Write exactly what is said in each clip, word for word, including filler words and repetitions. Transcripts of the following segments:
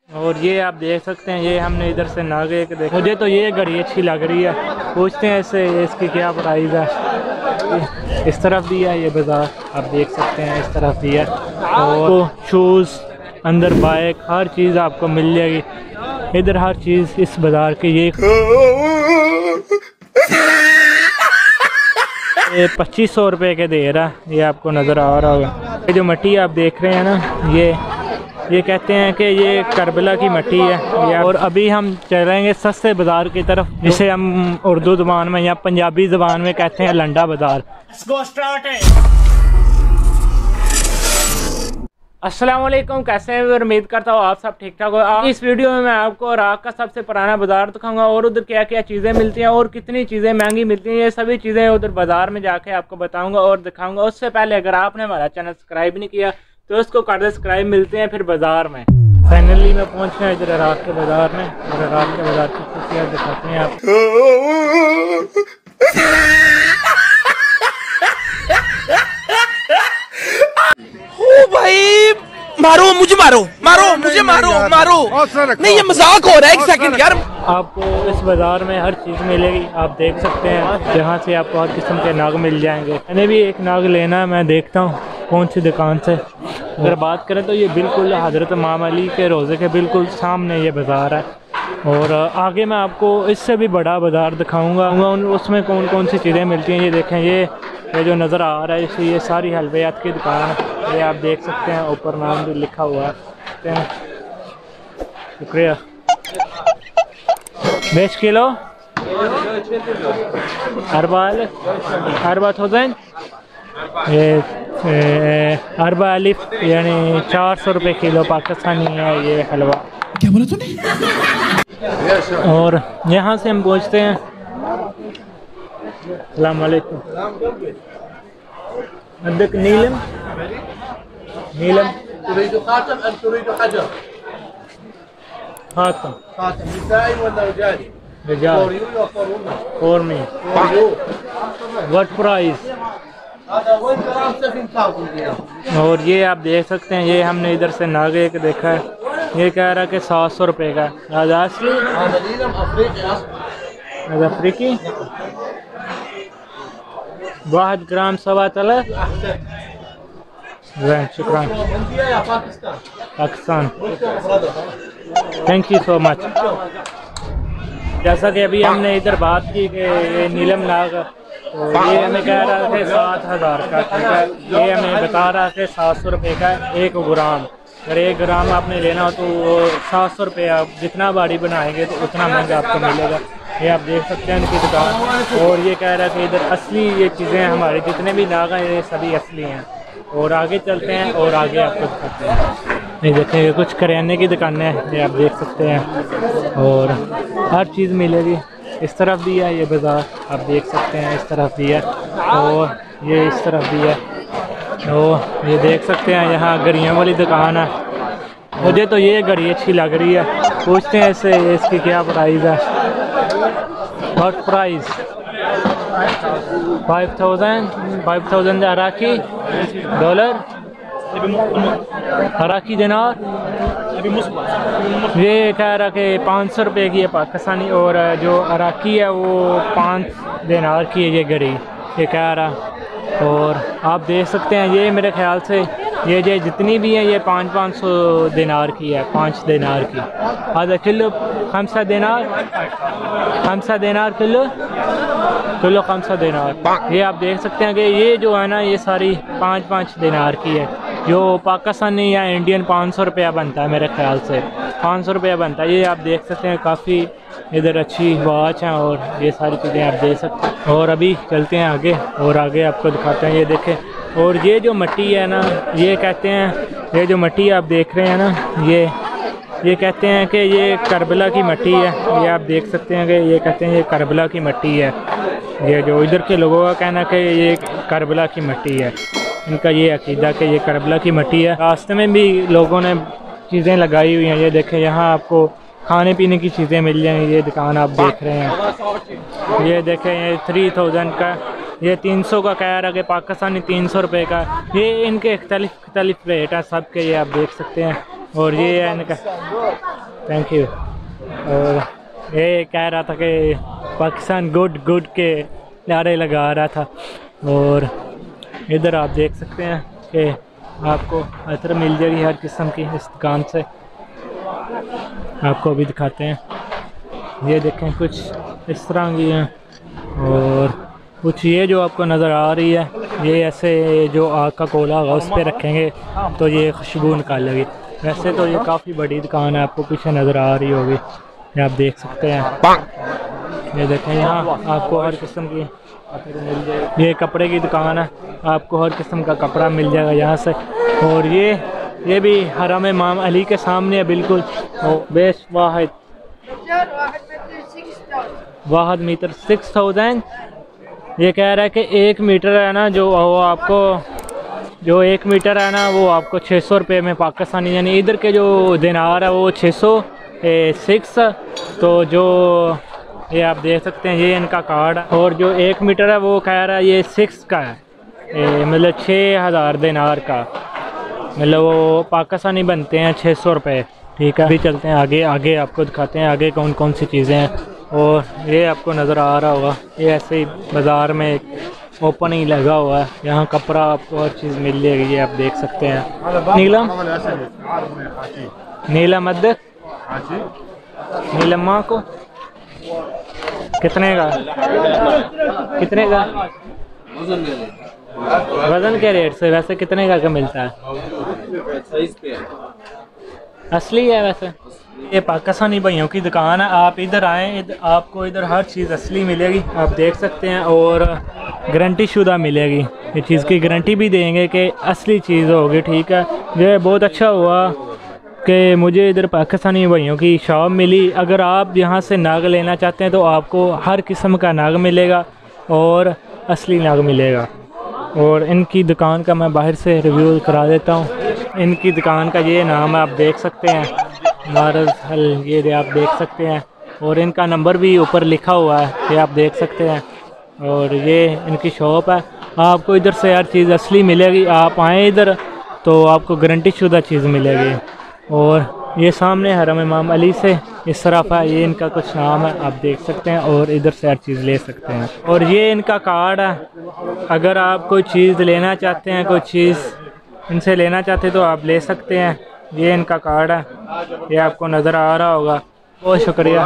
और ये आप देख सकते हैं, ये हमने इधर से नागे के देखा। मुझे तो ये घड़ी अच्छी लग रही है, पूछते हैं इससे इसकी क्या प्राइस है। इस तरफ भी है ये बाज़ार, आप देख सकते हैं, इस तरफ भी है। और शूज़, अंदर बाइक, हर चीज़ आपको मिल जाएगी इधर, हर चीज़ इस बाज़ार की। ये ये पच्चीस सौ रुपये के दे रहा है, ये आपको नज़र आ रहा होगा। ये जो मिट्टी आप देख रहे हैं ना, ये ये कहते हैं कि ये करबला की मिट्टी है। और अभी हम चलेंगे सस्ते बाज़ार की तरफ, जिसे हम उर्दू ज़बान में या पंजाबी ज़बान में कहते हैं लंडा बाज़ार। अस्सलाम वालेकुम, कैसे हैं? उम्मीद करता हूँ आप सब ठीक ठाक हो। इस वीडियो में मैं आपको इराक़ का सबसे पुराना बाज़ार दिखाऊंगा और उधर क्या क्या चीज़ें मिलती हैं और कितनी चीज़ें महंगी मिलती हैं। ये सभी चीज़ें उधर बाज़ार में जाके आपको बताऊंगा और दिखाऊंगा। उससे पहले अगर आपने हमारा चैनल सब्सक्राइब नहीं किया तो उसको कर दे सब्सक्राइब। मिलते हैं फिर बाज़ार में। फाइनली मैं पहुँच गया इधर इराक़ के बाज़ार में, और इराक़ के बाज़ार की खूबियाँ दिखाते हैं आप। भाई मारो मुझे, मारो मारो मुझे, मारो मारो नहीं, ये मजाक हो रहा है। एक सेकंड यार। आपको इस बाज़ार में हर चीज़ मिलेगी, आप देख सकते हैं। यहाँ से आपको हर किस्म के नाग मिल जाएंगे। मैंने भी एक नाग लेना है, मैं देखता हूँ कौन सी दुकान से। अगर बात करें तो ये बिल्कुल हज़रत इमाम अली के रोज़े के बिल्कुल सामने ये बाज़ार है। और आगे मैं आपको इससे भी बड़ा बाज़ार दिखाऊंगा, उसमें कौन कौन सी चीज़ें मिलती हैं। ये देखें, ये ये जो नज़र आ रहा है इसे, ये सारी हलवियात की दुकान है। ये आप देख सकते हैं, ऊपर नाम भी लिखा हुआ है। शुक्रिया। बीस किलो अरबाल अरबा थाउजेंड, ये अरबा अलिफ यानी चार सौ रुपये किलो पाकिस्तानी है ये हलवा। क्या बोला तूने? और यहाँ से हम पहुँचते हैं। अस्सलाम वालेकुम। अदक नीलम नीलम खातम अम तुरीदु हजर? खातम खातम निसाई वला रजाली? रजाल। फॉर यू या for women? For me. For you. What price? हज़ा वन ग्राम सेवन थाउज़ेंड। और ये आप देख सकते हैं, ये हमने इधर से नागे के देखा है। ये कह रहा है कि सात सौ रुपये का। असली अफ्रीकी वाहद ग्राम सवा तला। शुक्रान। Pakistan. Thank you so much. जैसा कि अभी हमने इधर बात की कि ये नीलम नाग, तो ये हमें कह रहा है सात हज़ार का, ठीक है। ये हमें बता रहा है कि सात सौ रुपये का एक ग्राम। अगर एक ग्राम आपने लेना हो तो वो सात सौ रुपये, आप जितना बाड़ी बनाएंगे तो उतना महंगा आपको मिलेगा। ये आप देख सकते हैं इनकी दुकान। और ये कह रहा है कि इधर असली ये चीज़ें हमारे जितने भी नाग हैं ये सभी असली हैं। और आगे चलते हैं और आगे आपको दिखाते हैं। ये देखें, कुछ करियाने की दुकानें हैं, ये आप देख सकते हैं। और हर चीज़ मिलेगी। इस तरफ भी है ये बाज़ार, आप देख सकते हैं, इस तरफ भी है। और ये इस तरफ भी है। तो ये देख सकते हैं, यहाँ घड़ियों वाली दुकान है। मुझे तो ये घड़ी अच्छी लग रही है, पूछते हैं इससे इसकी क्या प्राइस है। What price? Five thousand five thousand अराकी डॉलर, अराकी दिनार। ये कह रहा कि पाँच सौ रुपये की है पाकिस्तानी, और जो अराकी है वो पाँच दिनार की है ये घड़ी, ये कह रहा। और आप देख सकते हैं, ये मेरे ख्याल से ये जो जितनी भी है ये पाँच पाँच सौ दिनार की है, पाँच दिनार की। आधा किलो खमसा दिनार, खमसा दिनार किलो किलो खमसा दिनार। ये आप देख सकते हैं कि ये जो है ना, ये सारी पाँच पाँच दिनार की है। जो पाकिस्तानी या इंडियन पाँच सौ रुपया बनता है, मेरे ख्याल से पाँच सौ रुपया बनता है। ये आप देख सकते हैं, काफ़ी इधर अच्छी वॉच हैं और ये सारी चीज़ें आप देख सकते हैं। और अभी चलते हैं आगे और आगे आपको दिखाते हैं। ये देखें, और ये जो मिट्टी है ना, ये कहते हैं, ये जो मिट्टी आप देख रहे हैं ना, ये ये कहते हैं कि ये करबला की मिट्टी है। ये आप देख सकते हैं कि ये कहते हैं ये करबला की मिट्टी है। ये जो इधर के लोगों का कहना है कि ये करबला की मिट्टी है, इनका ये अकीदा कि ये करबला की मिट्टी है। रास्ते में भी लोगों ने चीज़ें लगाई हुई हैं। ये देखें, यहाँ आपको खाने पीने की चीज़ें मिल जाएंगी। ये दुकान आप देख रहे हैं, ये देखें, ये थ्री थाउजेंड का, ये तीन सौ का कह रहा कि पाकिस्तानी तीन सौ रुपये का। ये इनके इख्तलिफ इख्तलिफ रेट है सब के, ये आप देख सकते हैं। और ये है इनका, थैंक यू। और ये कह रहा था कि पाकिस्तान गुड गुड के नारे लगा रहा था। और इधर आप देख सकते हैं कि आपको अतर मिल जाएगी हर किस्म की इस दुकान से। आपको अभी दिखाते हैं, ये देखें कुछ इस तरह की हैं। और कुछ ये जो आपको नज़र आ रही है, ये ऐसे जो आग का कोला होगा उस पर रखेंगे तो ये खुशबू निकालेगी। वैसे तो ये काफ़ी बड़ी दुकान है, आपको पीछे नज़र आ रही होगी, ये आप देख सकते हैं। ये देखें यहाँ आपको हर किस्म की मिल जाएगी। ये कपड़े की दुकान है, आपको हर किस्म का कपड़ा मिल जाएगा यहाँ से। और ये ये भी हरम इमाम अली के सामने है बिल्कुल। और बेस वाहिद वाहिद मीटर सिक्स थाउजेंड। ये कह रहा है कि एक मीटर है ना जो वो आपको जो एक मीटर है ना वो आपको छः सौ रुपये में पाकिस्तानी, यानी इधर के जो दिनार है वो छः सौ सिक्स। तो जो ये आप देख सकते हैं ये इनका कार्ड है। और जो एक मीटर है वो कह रहा है ये सिक्स का है, ए, मतलब छः हज़ार दिनार का, मतलब वो पाकिस्तानी बनते हैं छः सौ रुपये। ठीक है, अभी चलते हैं आगे। आगे आपको दिखाते हैं आगे कौन कौन सी चीज़ें हैं। और ये आपको नज़र आ रहा होगा, ये ऐसे ही बाज़ार में एक ओपन ही लगा हुआ है, यहाँ कपड़ा आपको हर चीज़ मिल जाएगी, ये आप देख सकते हैं। नीलम नीलम अद्दक नीलम माँ को कितने का कितने का वज़न के रेट से वैसे कितने का, का मिलता है? असली है वैसे। ये पाकिस्तानी भाइयों की दुकान है, आप इधर आएँ, इधर आपको इधर हर चीज़ असली मिलेगी, आप देख सकते हैं। और गारंटी शुदा मिलेगी, ये चीज़ की गारंटी भी देंगे कि असली चीज़ होगी। ठीक है, ये बहुत अच्छा हुआ कि मुझे इधर पाकिस्तानी भाइयों की शॉप मिली। अगर आप यहाँ से नाग लेना चाहते हैं तो आपको हर किस्म का नाग मिलेगा और असली नाग मिलेगा। और इनकी दुकान का मैं बाहर से रिव्यू करा देता हूँ। इनकी दुकान का ये नाम है, आप देख सकते हैं, मारज हल, ये आप देख सकते हैं। और इनका नंबर भी ऊपर लिखा हुआ है, ये आप देख सकते हैं। और ये इनकी शॉप है, आपको इधर से हर चीज़ असली मिलेगी। आप आएँ इधर तो आपको गारंटी शुदा चीज़ मिलेगी। और ये सामने हरम इमाम अली से इस तरफ है, ये इनका कुछ नाम है, आप देख सकते हैं। और इधर से हर चीज़ ले सकते हैं। और ये इनका कार्ड है, अगर आप कोई चीज़ लेना चाहते हैं, कोई चीज़ इनसे लेना चाहते हैं तो आप ले सकते हैं। ये इनका कार्ड है, ये आपको नज़र आ रहा होगा। बहुत शुक्रिया।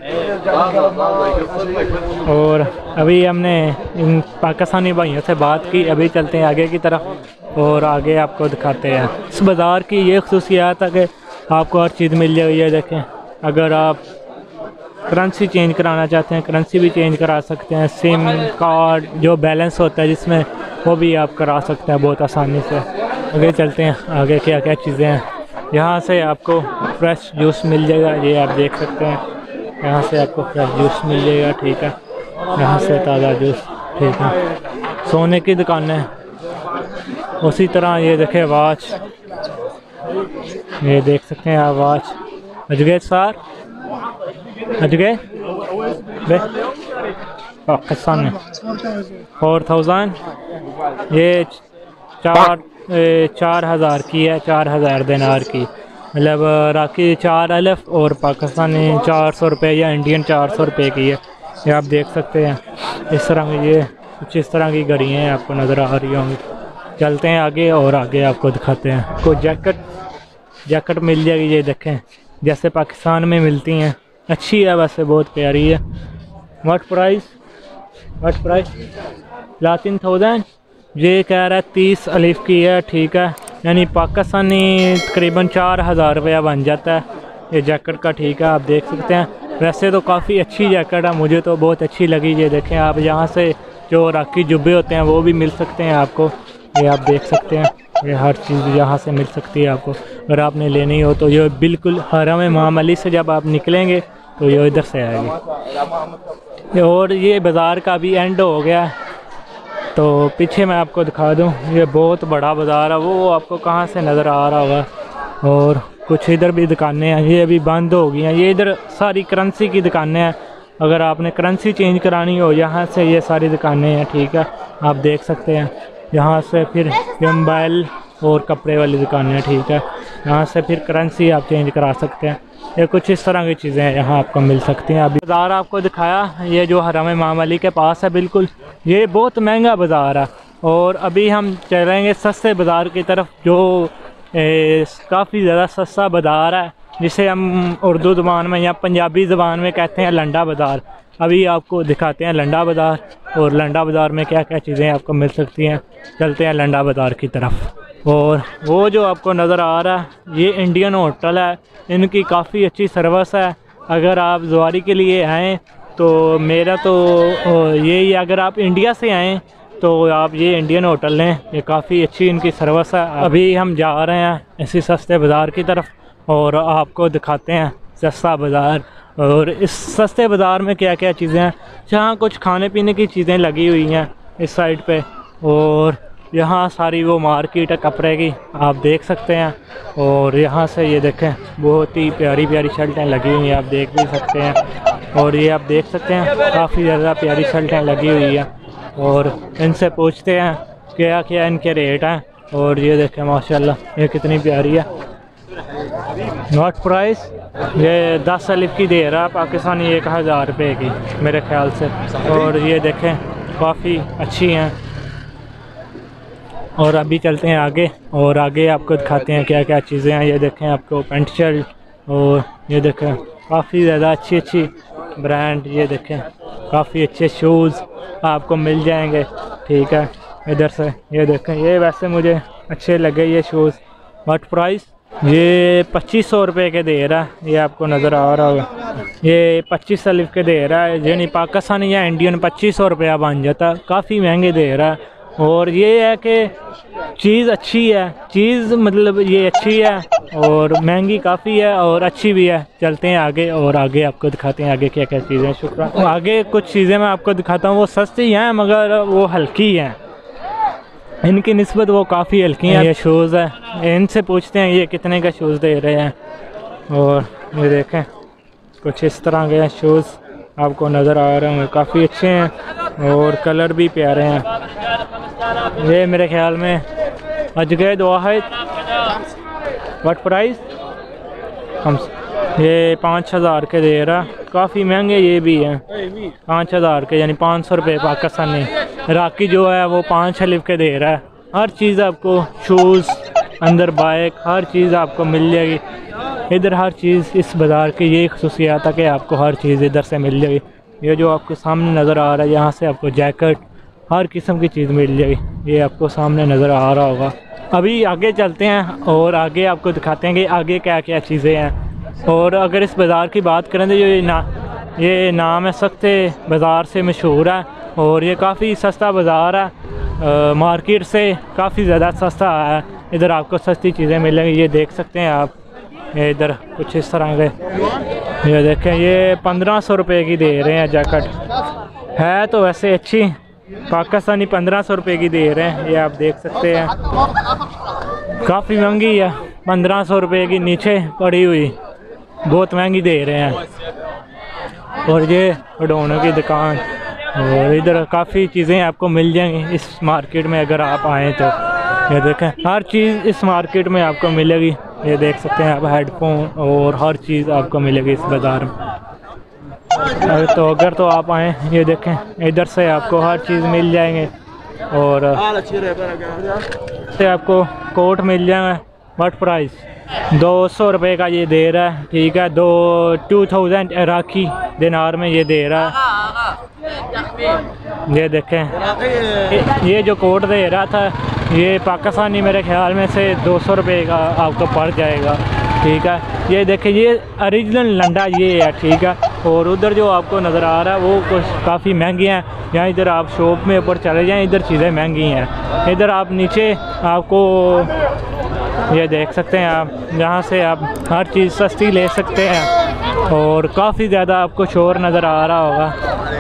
और अभी हमने इन पाकिस्तानी भाइयों से बात की, अभी चलते हैं आगे की तरफ और आगे आपको दिखाते हैं। इस बाज़ार की ये ख़ुसूसियात है कि आपको हर चीज़ मिल जाएगी। ये देखें, अगर आप करेंसी चेंज कराना चाहते हैं, करेंसी भी चेंज करा सकते हैं। सिम कार्ड जो बैलेंस होता है जिसमें, वो भी आप करा सकते हैं बहुत आसानी से। आगे चलते हैं, आगे क्या क्या चीज़ें हैं। यहाँ से आपको फ्रेश जूस मिल जाएगा, ये आप देख सकते हैं। यहाँ से आपको फ्रेश जूस मिल जाएगा। ठीक है, यहाँ से ताज़ा जूस। ठीक है, सोने की दुकानें उसी तरह। ये देखें वाच, ये देख सकते हैं आप वाच। अजगैर सार अजगैर पाकिस्तान में फोर थाउजेंड, ये चार चार हज़ार की है, चार हज़ार दिनार की, मतलब राकी चार अलिफ और पाकिस्तानी चार सौ रुपये या इंडियन चार सौ रुपये की है। ये आप देख सकते हैं। इस तरह की ये कुछ इस तरह की घड़ियाँ आपको नज़र आ रही होंगी। चलते हैं आगे और आगे आपको दिखाते हैं। कोई जैकेट जैकेट मिल जाएगी, ये देखें जैसे पाकिस्तान में मिलती हैं, अच्छी है वैसे, बहुत प्यारी है। व्हाट प्राइस व्हाट प्राइस लातीन थाउजेंड। ये कह रहा है तीस अलिफ की है। ठीक है, यानी पाकिस्तानी तकरीबन चार हज़ार रुपया बन जाता है ये जैकेट का। ठीक है, आप देख सकते हैं। वैसे तो काफ़ी अच्छी जैकेट है, मुझे तो बहुत अच्छी लगी। ये देखें आप, यहाँ से जो राकी जुब्बे होते हैं वो भी मिल सकते हैं आपको, ये आप देख सकते हैं। ये हर चीज़ यहाँ से मिल सकती है आपको, अगर आपने लेनी हो तो। ये बिल्कुल हरम इमाम अली से जब आप निकलेंगे तो ये इधर से आएगी। और ये बाज़ार का भी एंड हो गया है, तो पीछे मैं आपको दिखा दूं, ये बहुत बड़ा बाज़ार है, वो आपको कहाँ से नज़र आ रहा होगा। और कुछ इधर भी दुकानें हैं, ये अभी बंद हो गई हैं। ये इधर सारी करेंसी की दुकानें हैं, अगर आपने करेंसी चेंज करानी हो यहाँ से ये सारी दुकानें हैं। ठीक है, आप देख सकते हैं। यहाँ से फिर ये मोबाइल और कपड़े वाली दुकानें हैं। ठीक है, यहाँ से फिर करेंसी आप चेंज करा सकते हैं। ये कुछ इस तरह की चीज़ें यहाँ आपको मिल सकती हैं। अभी बाज़ार आपको दिखाया, ये जो हरम इमाम अली के पास है बिल्कुल, ये बहुत महंगा बाज़ार है। और अभी हम चलेंगे सस्ते बाज़ार की तरफ, जो काफ़ी ज़्यादा सस्ता बाज़ार है, जिसे हम उर्दू ज़बान में या पंजाबी ज़बान में कहते हैं लंडा बाज़ार। अभी आपको दिखाते हैं लंडा बाज़ार, और लंडा बाज़ार में क्या क्या चीज़ें आपको मिल सकती हैं। चलते हैं लंडा बाज़ार की तरफ। और वो जो आपको नज़र आ रहा है ये इंडियन होटल है, इनकी काफ़ी अच्छी सर्विस है। अगर आप ज़वारी के लिए आएँ तो मेरा तो यही, अगर आप इंडिया से आएँ तो आप ये इंडियन होटल लें, ये काफ़ी अच्छी इनकी सर्विस है। अभी हम जा रहे हैं इसी सस्ते बाज़ार की तरफ और आपको दिखाते हैं सस्ता बाज़ार। और इस सस्ते बाज़ार में क्या क्या चीज़ें हैं, जहाँ कुछ खाने पीने की चीज़ें लगी हुई हैं इस साइड पे, और यहाँ सारी वो मार्केट है कपड़े की, आप देख सकते हैं। और यहाँ से ये देखें बहुत ही प्यारी प्यारी शर्टें लगी हुई हैं, आप देख भी सकते हैं। और ये आप देख सकते हैं काफ़ी ज़्यादा प्यारी शर्टें लगी हुई हैं। और इनसे पूछते हैं क्या क्या इनके रेट हैं। और ये देखें माशाल्लाह ये कितनी प्यारी है। नॉट प्राइस ये दस अलिफ की दे रहा है पाकिस्तानी, एक हज़ार रुपये की मेरे ख्याल से। और ये देखें काफ़ी अच्छी हैं। और अभी चलते हैं आगे, और आगे आपको दिखाते हैं क्या क्या चीज़ें हैं। ये देखें आपको पेंट शर्ट, और ये देखें काफ़ी ज़्यादा अच्छी अच्छी ब्रांड, ये देखें काफ़ी अच्छे शूज़ आपको मिल जाएंगे। ठीक है, इधर से ये देखें, ये वैसे मुझे अच्छे लगे ये शूज़। What price? ये पच्चीस सौ रुपये के दे रहा है, ये आपको नज़र आ रहा होगा। ये पच्चीस अलिफ के दे रहा है, यानी पाकिस्तानी या इंडियन पच्चीस सौ रुपया बन जाता, काफ़ी महंगे दे रहा है। और ये है कि चीज़ अच्छी है, चीज़ मतलब ये अच्छी है और महंगी काफ़ी है और अच्छी भी है। चलते हैं आगे और आगे आपको दिखाते हैं आगे क्या क्या चीज़ें। शुक्रिया। आगे कुछ चीज़ें मैं आपको दिखाता हूँ, वो सस्ती हैं मगर वो हल्की हैं, इनकी निस्बत वो काफ़ी हल्की हैं। ये शूज़ है, इनसे पूछते हैं ये कितने का शूज़ दे रहे हैं। और ये देखें कुछ इस तरह के शूज़ आपको नज़र आ रहे होंगे, काफ़ी अच्छे हैं और कलर भी प्यारे हैं। ये मेरे ख्याल में अजगैद वाहिद। What price? हम ये पाँच हज़ार के दे रहा, काफ़ी महंगे ये भी हैं, पाँच हज़ार के यानी पाँच सौ रुपये पाकिस्तानी। राकी जो है वो पाँच अलिफ के दे रहा है। हर चीज़ आपको शूज़, अंदर बाइक, हर चीज़ आपको मिल जाएगी इधर। हर चीज़ इस बाज़ार की ये खसूसियात है कि आपको हर चीज़ इधर से मिल जाएगी। ये जो आपके सामने नज़र आ रहा है, यहाँ से आपको जैकेट, हर किस्म की चीज़ मिल जाएगी, ये आपको सामने नज़र आ रहा होगा। अभी आगे चलते हैं और आगे आपको दिखाते हैं कि आगे क्या क्या चीज़ें हैं। और अगर इस बाज़ार की बात करें तो ये ना ये नाम है सस्ते बाज़ार से मशहूर है और ये काफ़ी सस्ता बाज़ार है, आ, मार्केट से काफ़ी ज़्यादा सस्ता है। इधर आपको सस्ती चीज़ें मिलेंगी, ये देख सकते हैं आप। ये इधर कुछ इस तरह के, ये देखें ये पंद्रह सौ रुपये की दे रहे हैं जैकेट, है तो वैसे अच्छी, पाकिस्तानी पंद्रह सौ रुपये की दे रहे हैं। ये आप देख सकते हैं काफ़ी महंगी है, पंद्रह सौ रुपये की नीचे पड़ी हुई, बहुत महंगी दे रहे हैं। और ये खिलौनों की दुकान, और इधर काफ़ी चीज़ें आपको मिल जाएंगी इस मार्केट में अगर आप आएँ तो। ये देखें हर चीज़ इस मार्केट में आपको मिलेगी, ये देख सकते हैं आप, हेडफोन और हर चीज़ आपको मिलेगी इस बाज़ार में। तो अगर तो आप आएँ, ये देखें इधर से आपको हर चीज़ मिल जाएंगे। और से आपको कोट मिल जाएगा। What price? दो सौ रुपये का ये दे रहा है, ठीक है, दो टू थाउजेंड इराकी दिनार में ये दे रहा है। ये देखें ये जो कोट दे रहा था ये पाकिस्तानी मेरे ख्याल में से दो सौ रुपये का आपको पड़ जाएगा, ठीक है। ये देखें ये ओरिजिनल लंडा ये है, ठीक है। और उधर जो आपको नज़र आ रहा है वो कुछ काफ़ी महंगी हैं, यहाँ इधर आप शॉप में ऊपर चले जाएँ, इधर चीज़ें महंगी हैं। इधर आप नीचे आपको ये देख सकते हैं आप, जहाँ से आप हर चीज़ सस्ती ले सकते हैं और काफ़ी ज़्यादा आपको शोर नज़र आ रहा होगा।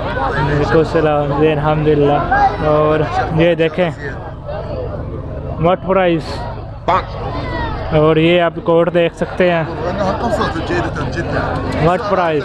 अल्हम्दुलिल्लाह। और ये देखें व्हाट प्राइस? और ये आप कोट देख सकते हैं, व्हाट प्राइस?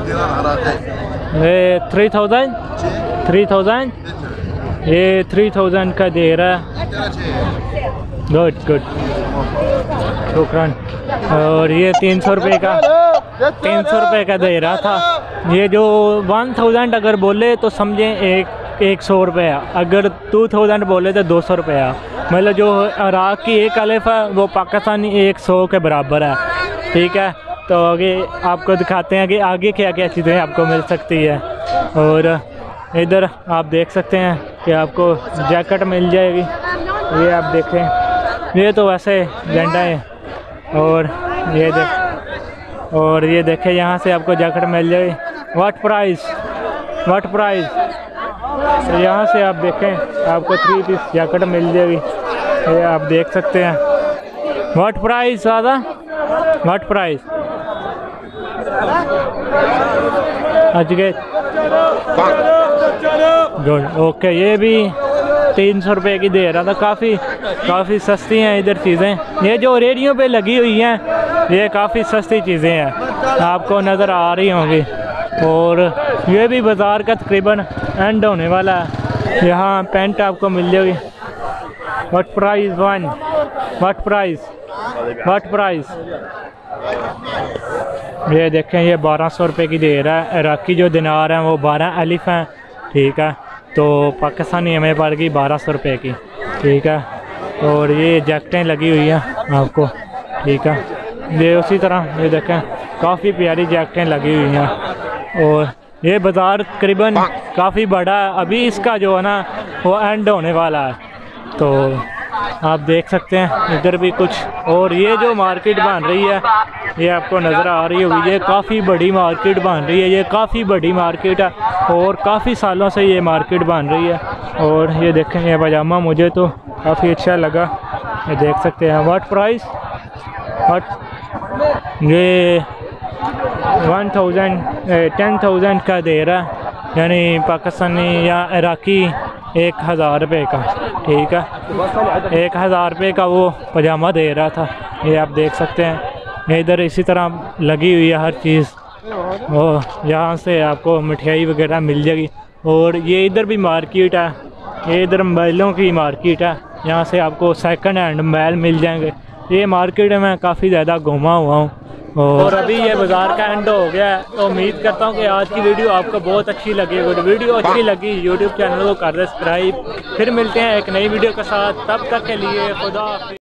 ये थ्री थाउजेंड थ्री थाउजेंड ये थ्री थाउजेंड का दे रहा है। गुड गुड, शुक्रान। और ये तीन सौ रुपये का तीन सौ रुपये का दे रहा था। ये जो वन थाउजेंड अगर बोले तो समझें एक एक सौ रुपया, अगर टू थाउजेंड बोले तो दो सौ रुपया। मतलब जो इराक़ की एक अलिफ है वो पाकिस्तानी एक सौ के बराबर है, ठीक है। तो आगे आपको दिखाते हैं कि आगे क्या क्या चीज़ें आपको मिल सकती है। और इधर आप देख सकते हैं कि आपको जैकेट मिल जाएगी, ये आप देखें, ये तो वैसे झंडा है। और ये देख और ये देखें यहाँ से आपको जैकेट मिल जाएगी। व्हाट प्राइस व्हाट प्राइस तो यहाँ से आप देखें आपको थ्री पीस जैकेट मिल जाएगी, ये आप देख सकते हैं। व्हाट प्राइस दादा, व्हाट प्राइस आज के गुड ओके। ये भी तीन सौ रुपये की दे रहा था। काफ़ी काफ़ी सस्ती हैं इधर चीज़ें। ये जो रेडियो पे लगी हुई हैं ये काफ़ी सस्ती चीज़ें हैं, आपको नज़र आ रही होंगी। और ये भी बाज़ार का तकरीबन एंड होने वाला है। यहाँ पेंट आपको मिल जाएगी। What price one what price what price ये देखें, ये बारह सौ रुपये की दे रहा है। इराक़ी जो दिनार हैं वो बारह अलिफ हैं, ठीक है। तो पाकिस्तानी हमें पड़ गई बारह सौ रुपये की, ठीक है। और ये जैकेटें लगी हुई हैं आपको, ठीक है। ये उसी तरह ये देखें काफ़ी प्यारी जैकेटें लगी हुई हैं। और ये बाज़ार तकरीबन काफ़ी बड़ा है, अभी इसका जो है ना वो एंड होने वाला है। तो आप देख सकते हैं इधर भी कुछ। और ये जो मार्केट बन रही है ये आपको नज़र आ रही होगी, ये काफ़ी बड़ी मार्केट बन रही है। ये काफ़ी बड़ी मार्केट है और काफ़ी सालों से ये मार्केट बन रही है। और ये देखें ये पजामा मुझे तो काफ़ी अच्छा लगा, ये देख सकते हैं। व्हाट प्राइस व्हाट ये वन थाउजेंड टेन थाउजेंड का दे रहा है, यानी पाकिस्तानी या इराक़ी एक हज़ार रुपये का, ठीक है। एक हज़ार रुपये का वो पजामा दे रहा था, ये आप देख सकते हैं। इधर इसी तरह लगी हुई है हर चीज़। और यहाँ से आपको मिठाई वगैरह मिल जाएगी। और ये इधर भी मार्केट है, ये इधर मोबाइलों की मार्केट है, यहाँ से आपको सेकंड हैंड मोबाइल मिल जाएंगे। ये मार्केट में काफ़ी ज़्यादा घूमा हुआ हूँ। और अभी ये बाज़ार का एंड हो गया है। तो उम्मीद करता हूँ कि आज की वीडियो आपको बहुत अच्छी लगी। अगर वीडियो अच्छी लगी यूट्यूब चैनल को कर सब्सक्राइब। फिर मिलते हैं एक नई वीडियो के साथ, तब तक के लिए खुदा।